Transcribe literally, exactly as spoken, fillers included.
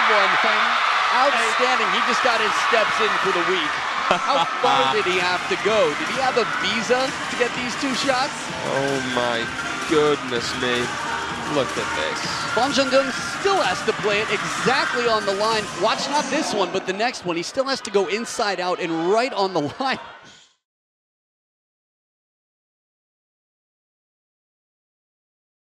one. Outstanding. He just got his steps in for the week. How far did he have to go? Did he have a visa to get these two shots? Oh my goodness me. Look at this. Wang Chuqin still has to play it exactly on the line. Watch not this one, but the next one. He still has to go inside out and right on the line.